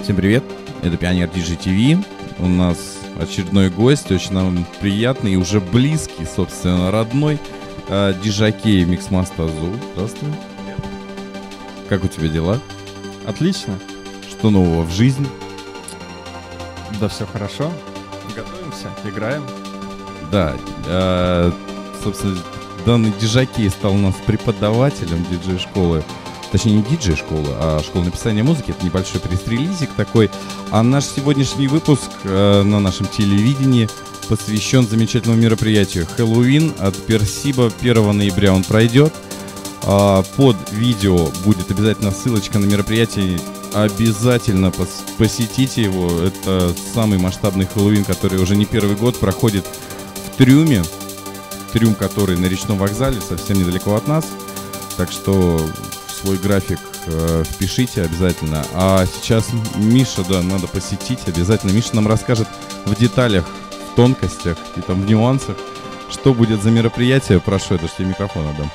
Всем привет, это Пионер DJ TV. У нас очередной гость, очень нам приятный и уже близкий, собственно, родной диджакей Mixmaster Azul. Здравствуй. Как у тебя дела? Отлично. Что нового в жизни? Да, все хорошо. Готовимся, играем. Да, собственно, данный диджакей стал у нас преподавателем диджей-школы. Точнее, не диджей-школы, а школы написания музыки. Это небольшой пресс-релизик такой. А наш сегодняшний выпуск на нашем телевидении посвящен замечательному мероприятию Хэллоуин от Персиба. 1 ноября он пройдет. Под видео будет обязательно ссылочка на мероприятие. Обязательно посетите его. Это самый масштабный Хэллоуин, который уже не первый год проходит в Трюме. Трюм, который на речном вокзале, совсем недалеко от нас. Так что свой график впишите обязательно. А сейчас Миша, да, надо посетить обязательно. Миша нам расскажет в деталях, в тонкостях и там в нюансах, что будет за мероприятие. Прошу, я даже тебе микрофон отдам.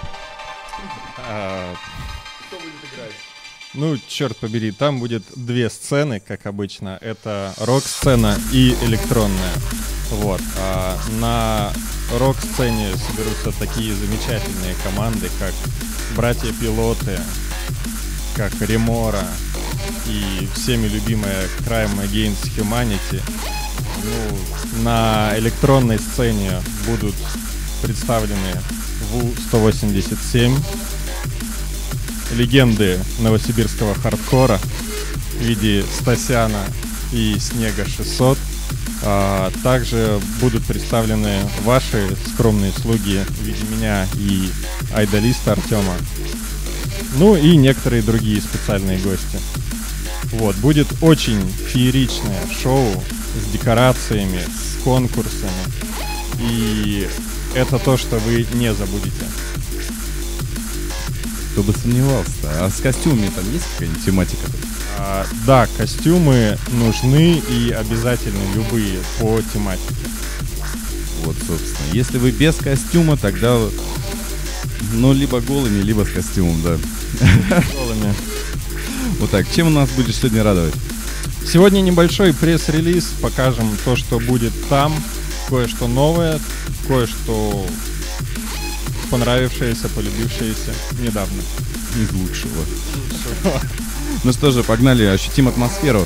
Кто будет играть? Ну, черт побери, там будет две сцены, как обычно. Это рок-сцена и электронная. Вот. На рок-сцене соберутся такие замечательные команды, как братья-пилоты, как Ремора и всеми любимая Crime Against Humanity. Ну, на электронной сцене будут представлены ВУ-187, легенды новосибирского хардкора в виде Стасяна и Снега 600. Также будут представлены ваши скромные слуги в виде меня и айдолиста Артема. Ну и некоторые другие специальные гости. Вот, будет очень фееричное шоу с декорациями, с конкурсами. И это то, что вы не забудете. Кто бы сомневался-то. А с костюмами там есть какая-нибудь тематика? Да, костюмы нужны и обязательно любые по тематике. Вот, собственно. Если вы без костюма, тогда, ну, либо голыми, либо с костюмом, да. Голыми. Вот так. Чем у нас будешь сегодня радовать? Сегодня небольшой пресс-релиз. Покажем то, что будет там. Кое-что новое, кое-что понравившееся, полюбившееся недавно. Из лучшего. Ну что же, погнали, ощутим атмосферу.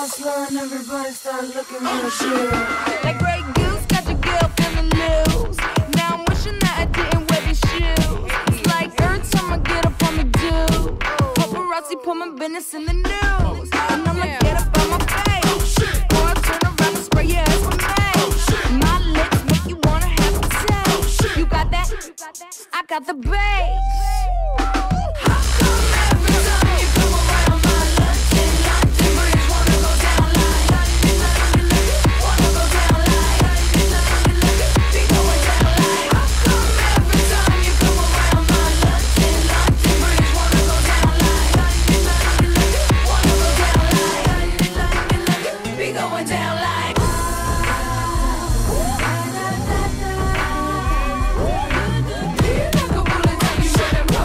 hustler and everybody started looking real chill. Like Grey Goose got your girl feeling loose. Now I'm wishing that I didn't wear these shoes. It's like every time I get up on the do, paparazzi put my business in the news. And I'ma get up on my face, or I turn around and spray your ass with me. My lips make you wanna have a taste. You got that? I got the bass. Like a bullet, tell you where them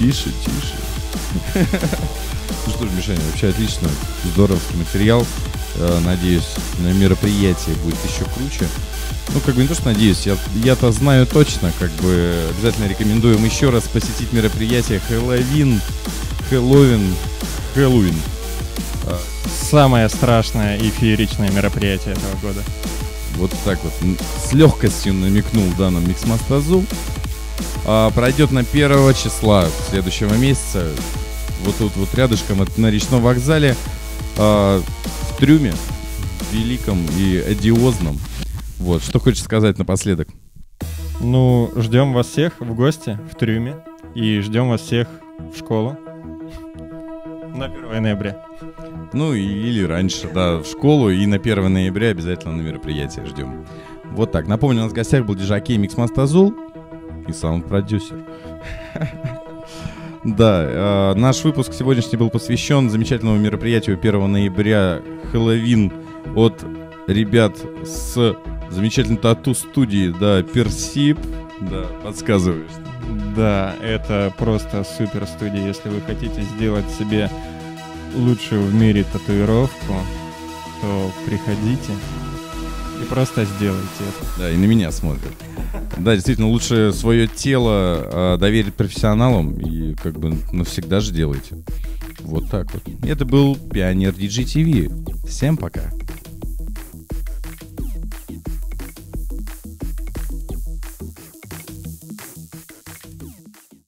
Тише, тише. Ну что ж, Мишаня, вообще отлично. Здоровский материал. Надеюсь, на мероприятие будет еще круче. Ну, как бы не то, что надеюсь, я-то знаю точно, как бы обязательно рекомендуем еще раз посетить мероприятие Хэллоуин. Самое страшное и фееричное мероприятие этого года. Вот так вот, с легкостью намекнул нам Миксмастазул. Пройдет на 1 числа следующего месяца. Вот тут вот рядышком на речном вокзале, в трюме великом и одиозном. Вот, что хочешь сказать напоследок? Ну, ждем вас всех в гости в трюме. И ждем вас всех в школу на 1 ноября. Ну, или раньше, да, в школу. И на 1 ноября обязательно на мероприятие ждем. Вот так. Напомню, у нас в гостях был диджей Миксмастазул и саунд-продюсер. Да, наш выпуск сегодняшний был посвящен замечательному мероприятию 1 ноября Хэллоуин от ребят с замечательной тату-студии, да, Персип, да, подсказываешь. Да, это просто супер студия. Если вы хотите сделать себе лучшую в мире татуировку, то приходите и просто сделайте это. Да, и на меня смотрят. Да, действительно, лучше свое тело доверить профессионалам и как бы навсегда же делайте. Вот так вот. Это был Пионер Диджей ТВ. Всем пока.